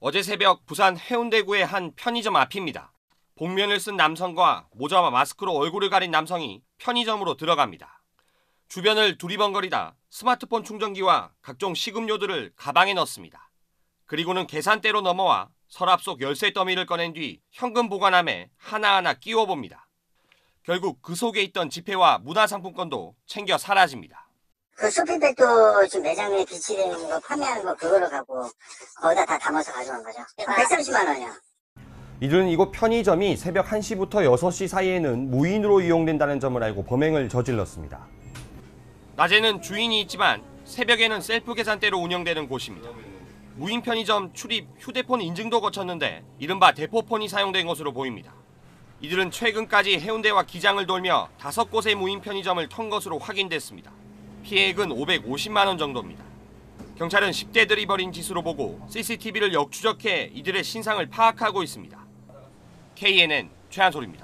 어제 새벽 부산 해운대구의 한 편의점 앞입니다. 복면을 쓴 남성과 모자와 마스크로 얼굴을 가린 남성이 편의점으로 들어갑니다. 주변을 두리번거리다 스마트폰 충전기와 각종 식음료들을 가방에 넣습니다. 그리고는 계산대로 넘어와 서랍 속 열쇠 더미를 꺼낸 뒤 현금 보관함에 하나하나 끼워봅니다. 결국 그 속에 있던 지폐와 문화상품권도 챙겨 사라집니다. 그 쇼핑백도 지금 매장에 비치되는 거 판매하는 거 그거로 가고 거기다 다 담아서 가져간 거죠. 130만 원이요. 이들은 이곳 편의점이 새벽 1시부터 6시 사이에는 무인으로 이용된다는 점을 알고 범행을 저질렀습니다. 낮에는 주인이 있지만 새벽에는 셀프 계산대로 운영되는 곳입니다. 무인 편의점 출입 휴대폰 인증도 거쳤는데 이른바 대포폰이 사용된 것으로 보입니다. 이들은 최근까지 해운대와 기장을 돌며 5곳의 무인 편의점을 턴 것으로 확인됐습니다. 피해액은 550만 원 정도입니다. 경찰은 10대들이 벌인 짓으로 보고 CCTV를 역추적해 이들의 신상을 파악하고 있습니다. KNN 최한솔입니다.